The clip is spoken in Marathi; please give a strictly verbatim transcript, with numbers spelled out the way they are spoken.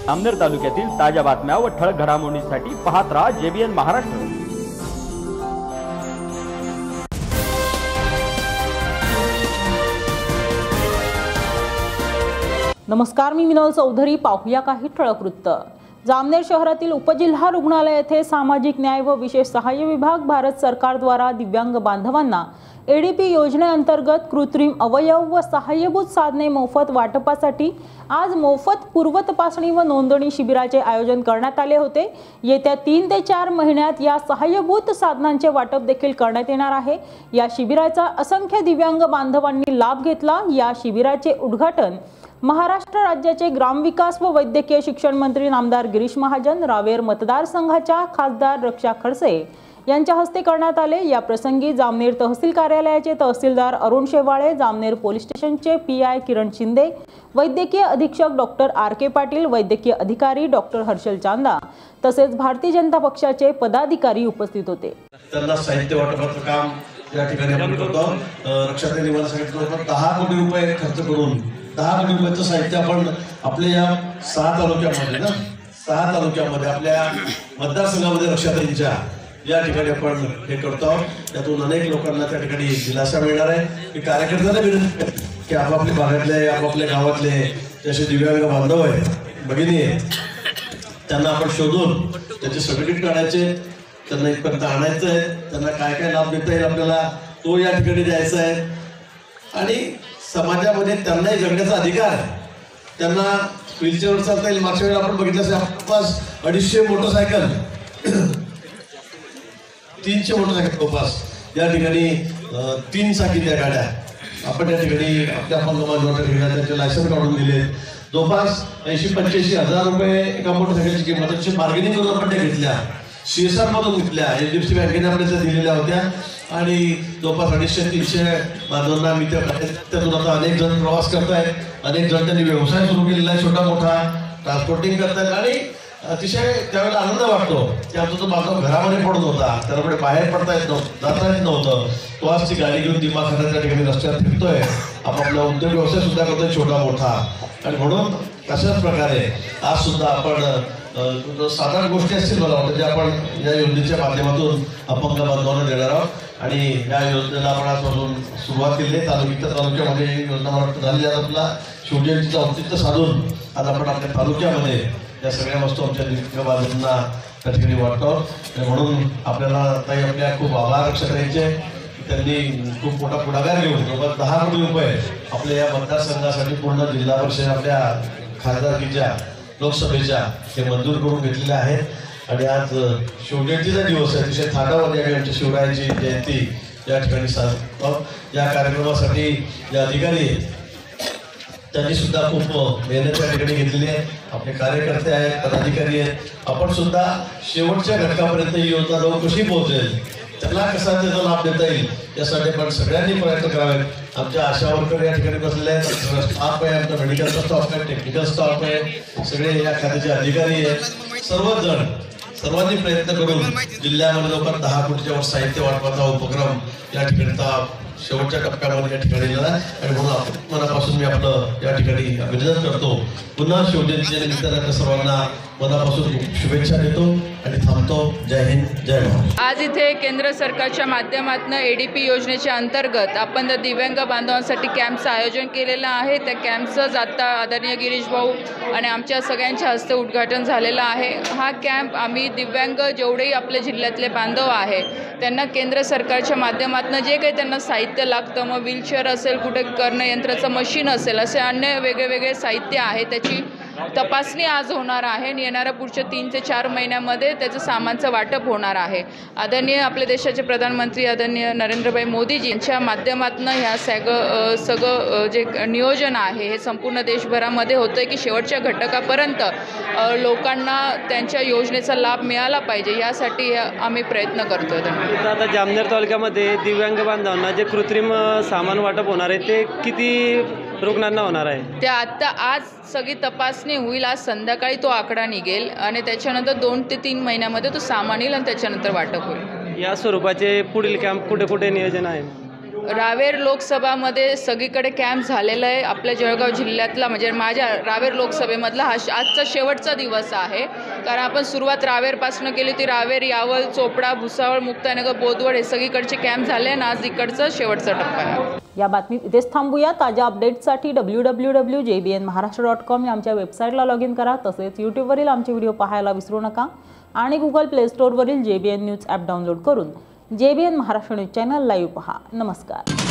जामनेर तालुक्यातील ताज्या बातम्या व ठळक घडामोडींसाठी पाहत राहा जेबीएन महाराष्ट्र। नमस्कार, मी मिनल चौधरी। पाहूया काही ठळक वृत्त। जामनेर शहरातील उपजिल्हा रुग्णालय येथे सामाजिक न्याय व विशेष सहाय्य विभाग भारत सरकार द्वारा दिव्यांग बांधवांना एडीपी योजनेअंतर्गत कृत्रिम अवयव व सहाय्यभूत साधने मोफत वाटपासाठी आज मोफत पूर्व तपासणी व नोंदणी शिबिराचे आयोजन करण्यात आले होते। येत्या तीन ते चार महिन्यात या सहाय्यभूत साधनांचे वाटप देखील करण्यात येणार आहे। या शिबिराचा असंख्य दिव्यांग बांधवांनी लाभ घेतला। या शिबिराचे उद्घाटन महाराष्ट्र राज्याचे ग्रामविकास व वैद्यकीय शिक्षण मंत्री नामदार गिरीश महाजन, रावेर मतदारसंघाच्या खासदार रक्षा खडसे यांच्या हस्ते करण्यात आले। या प्रसंगी जामनेर तहसील कार्यालयाचे तहसीलदार अरुण शेवाळे, जामनेर पोलीस स्टेशनचे पी आय किरण शिंदे, वैद्यकीय अधीक्षक डॉक्टर आर के पाटील, वैद्यकीय अधिकारी डॉक्टर हर्षल चांदा तसेच भारतीय जनता पक्षाचे पदाधिकारी उपस्थित होते। त्यांना साहित्य वाटपाचं काम या ठिकाणी आपण करतो। रक्षाताई निवास सांगितलं दहा कोटी रुपये खर्च करून दहा कोटी रुपयाचं साहित्य आपण आपल्या या सहा तालुक्यामध्ये ना सहा तालुक्यामध्ये आपल्या मतदारसंघामध्ये रक्षाताईंच्या या ठिकाणी आपण हे करतो। त्यातून अनेक लोकांना त्या ठिकाणी दिलासा मिळणार आहे की कार्यकर्त्यांना विनंती की आपापल्या भागातले आपापल्या गावातले जसे दिव्यांग बांधव आहेत, भगिनी आहेत, त्यांना आपण शोधून त्याचे सर्टिफिकेट काढायचे, त्यांना इथपर्यंत आणायचं आहे, त्यांना काय काय लाभ देता येईल आपल्याला तो या ठिकाणी द्यायचा आहे। आणि समाजामध्ये त्यांनाही जगण्याचा अधिकार आहे। त्यांना व्हीलचेअरवर चालता येईल। मागच्या वेळेला आपण बघितलं असेल जवळपास अडीचशे मोटरसायकल तीनशे मोटरसायकल जवळपास या ठिकाणी तीन चाकीच्या गाड्या आपण या ठिकाणी आपल्या अपंग त्याचे लायसन काढून दिले। जवळपास ऐंशी पंच्याऐंशी हजार रुपये एका मोटरसायकलची किंमत त्याची मार्गेनिंग करून आपण त्या घेतल्या, सीएसआर मधून घेतल्या, एचडीएफसी बँकेने आपल्याला दिलेल्या होत्या। आणि जवळपास अडीचशे तीनशे बांधवांना मी त्यातून आता अनेक जण प्रवास करतायत, अनेक जण त्यांनी व्यवसाय सुरू केलेला आहे, छोटा मोठा ट्रान्सपोर्टिंग करतायत। आणि अतिशय त्यावेळेला आनंद वाटतो की आमचा तो बांधव घरामध्ये पडत होता, त्याला पुढे बाहेर पडता येत नव्हतं, जाता येत नव्हतं, तो आज ती गाडी घेऊन दिमाखाच्या ठिकाणी रस्त्यावर फिरतोय, आपापला उद्योग व्यवसाय सुद्धा करतोय छोटा मोठा। आणि म्हणून तशाच प्रकारे आज सुद्धा आपण साधारण गोष्टी असतील मला वाटतं जे आपण या योजनेच्या माध्यमातून अपंग बांधवांना देणार आहोत। आणि या योजनेला आपण आजपासून सुरुवात केली आहे। तालुक्यात तालुक्यामध्ये योजना मला वाटतं झाली। आज आपला शिवजयंतीचं औचित्य साधून आज आपण आपल्या तालुक्यामध्ये या सगळ्या वस्तू आमच्या दिव्यांग बांधवांना त्या ठिकाणी वाटतो। आणि म्हणून आपल्याला ताई आपल्या खूप आभार व्यक्त करायचे। त्यांनी खूप मोठा पुढाकार घेऊन जवळपास दहा कोटी रुपये आपल्या या मतदारसंघासाठी पूर्ण जिल्हा परिषद आपल्या खासदारकीच्या लोकसभेच्या हे मंजूर करून घेतलेले आहेत। आणि आज शिवजयंतीचा दिवस आहे, अतिशय थाटामध्ये आमच्या शिवरायांची जयंती या ठिकाणी साजरा। या कार्यक्रमासाठी जे अधिकारी त्यांनी सुद्धा खूप मेहनत या ठिकाणी घेतलेली आहे। आपले कार्यकर्ते आहेत, पदाधिकारी आहेत, आपण सुद्धा शेवटच्या घटकापर्यंत ही योजना जाऊन कशी पोहोचेल, त्यांना कसा त्याचा लाभ देता येईल यासाठी आपण सगळ्यांनी प्रयत्न करावेत। आमच्या आशा वर्कर या ठिकाणी बसलेले आहेत, स्टाफ आहे, आमचा मेडिकलचा स्टाफ आहे, टेक्निकल स्टाफ आहे, सगळे या खात्याचे अधिकारी आहेत, सर्वच जण सर्वांनी प्रयत्न करून जिल्ह्यामध्ये लवकर दहा कोटीच्या वर साहित्य वाटपाचा उपक्रम या ठिकाणी शेवटच्या टप्प्यामध्ये या ठिकाणी दिला आहे। आणि म्हणून मनापासून मी आपलं या ठिकाणी अभिनंदन करतो। पुन्हा शिवजयंतीच्या निमित्तानं सर्वांना मनापासून शुभेच्छा देतो आणि थांबतो। जय हिंद, जय महाराष्ट्र। आज इथे केंद्र सरकारच्या माध्यमातून एडीपी योजनेच्या अंतर्गत आपण दिव्यांग बांधवांसाठी कॅम्पचं आयोजन केलेलं आहे। त्या कॅम्पचं आता आदरणीय गिरीश भाऊ आणि आमच्या सगळ्यांच्या हस्ते उद्घाटन झालेलं आहे। हा कॅम्प आम्ही दिव्यांग जेवढेही आपल्या जिल्ह्यातले बांधव आहे त्यांना केंद्र सरकारच्या माध्यमातून जे काही त्यांना साहित्य लागतं, मग व्हीलचेअर असेल, कुठे करणयंत्राचं मशीन असेल, असे अन्य वेगळे वेगळे साहित्य आहे त्याची तपासणी आज होणार आहे। आणि येणाऱ्या पुढच्या तीन ते चार महिन्यामध्ये त्याचं सामानचं वाटप होणार आहे। आदरणीय आपल्या देशाचे प्रधानमंत्री आदरणीय नरेंद्रभाई मोदीजी यांच्या माध्यमातून ह्या सगळं सगळं जे नियोजन आहे हे संपूर्ण देशभरामध्ये होतं आहे की शेवटच्या घटकापर्यंत लोकांना त्यांच्या योजनेचा लाभ मिळाला पाहिजे, यासाठी आम्ही प्रयत्न करतो। आता जामनेर तालुक्यामध्ये दिव्यांग बांधवांना जे कृत्रिम सामान वाटप होणार आहे ते किती रुग्णांना होणार आहे? त्या आत्ता आज सगळी तपासणी होईल, आज संध्याकाळी तो आकडा निघेल आणि त्याच्यानंतर दोन ते तीन महिन्यामध्ये तो सामान येईल आणि त्याच्यानंतर वाटप होईल। या स्वरूपाचे पुढील कॅम्प कुठे कुठे नियोजन आहे? रावेर लोकसभामध्ये सगळीकडे कॅम्प झालेला आहे. आपल्या जळगाव जिल्ह्यातला म्हणजे माझ्या रावेर लोकसभेमधला हा आजचा शेवटचा दिवस आहे. कारण आपण सुरुवात रावेरपासून केली होती. रावेर, यावल, चोपडा, भुसावळ, मुक्ताईनगर, बोदवड हे सगळीकडचे कॅम्प झाले आणि आज इकडचा शेवटचा टप्पा आहे. या बातमीत इथेच थांबूया. ताज्या अपडेट्ससाठी W W W dot J B N Maharashtra dot com या आमच्या वेबसाईटला लॉग इन करा. तसेच यूट्यूबवरील आमचे व्हिडिओ पाहायला विसरू नका आणि गुगल प्ले स्टोअरवरील J B N news app download करून J B N Maharashtra news channel live पहा. नमस्कार.